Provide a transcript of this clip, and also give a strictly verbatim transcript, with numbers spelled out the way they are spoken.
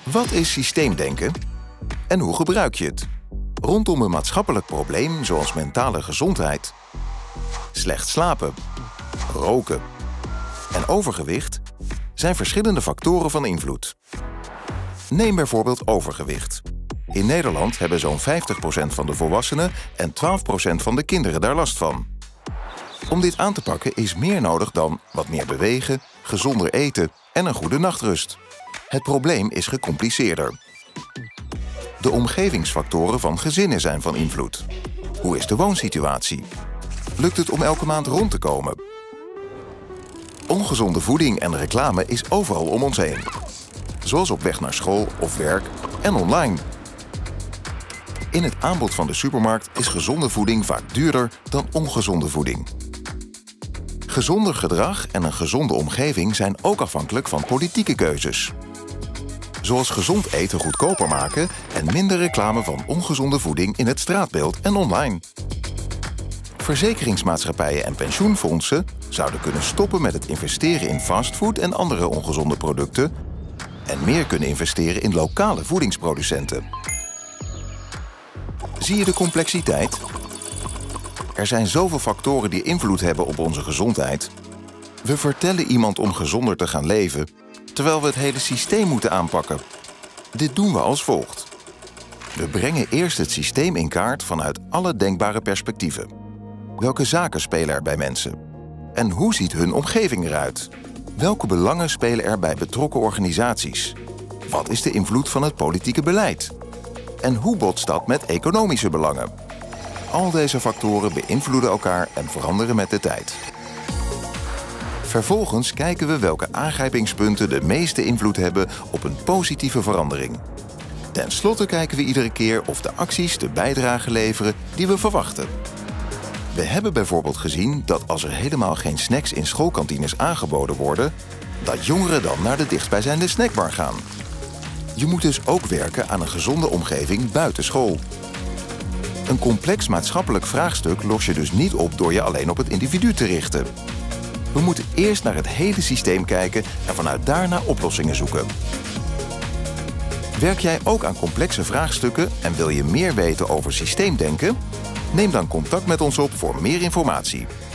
Wat is systeemdenken en hoe gebruik je het? Rondom een maatschappelijk probleem zoals mentale gezondheid, slecht slapen, roken en overgewicht zijn verschillende factoren van invloed. Neem bijvoorbeeld overgewicht. In Nederland hebben zo'n vijftig procent van de volwassenen en twaalf procent van de kinderen daar last van. Om dit aan te pakken is meer nodig dan wat meer bewegen, gezonder eten en een goede nachtrust. Het probleem is gecompliceerder. De omgevingsfactoren van gezinnen zijn van invloed. Hoe is de woonsituatie? Lukt het om elke maand rond te komen? Ongezonde voeding en reclame is overal om ons heen. Zoals op weg naar school of werk en online. In het aanbod van de supermarkt is gezonde voeding vaak duurder dan ongezonde voeding. Gezonder gedrag en een gezonde omgeving zijn ook afhankelijk van politieke keuzes. Zoals gezond eten goedkoper maken en minder reclame van ongezonde voeding in het straatbeeld en online. Verzekeringsmaatschappijen en pensioenfondsen zouden kunnen stoppen met het investeren in fastfood en andere ongezonde producten en meer kunnen investeren in lokale voedingsproducenten. Zie je de complexiteit? Er zijn zoveel factoren die invloed hebben op onze gezondheid. We vertellen iemand om gezonder te gaan leven, terwijl we het hele systeem moeten aanpakken. Dit doen we als volgt. We brengen eerst het systeem in kaart vanuit alle denkbare perspectieven. Welke zaken spelen er bij mensen? En hoe ziet hun omgeving eruit? Welke belangen spelen er bij betrokken organisaties? Wat is de invloed van het politieke beleid? En hoe botst dat met economische belangen? Al deze factoren beïnvloeden elkaar en veranderen met de tijd. Vervolgens kijken we welke aangrijpingspunten de meeste invloed hebben op een positieve verandering. Ten slotte kijken we iedere keer of de acties de bijdrage leveren die we verwachten. We hebben bijvoorbeeld gezien dat als er helemaal geen snacks in schoolkantines aangeboden worden, dat jongeren dan naar de dichtstbijzijnde snackbar gaan. Je moet dus ook werken aan een gezonde omgeving buiten school. Een complex maatschappelijk vraagstuk los je dus niet op door je alleen op het individu te richten. We moeten eerst naar het hele systeem kijken en vanuit daar naar oplossingen zoeken. Werk jij ook aan complexe vraagstukken en wil je meer weten over systeemdenken? Neem dan contact met ons op voor meer informatie.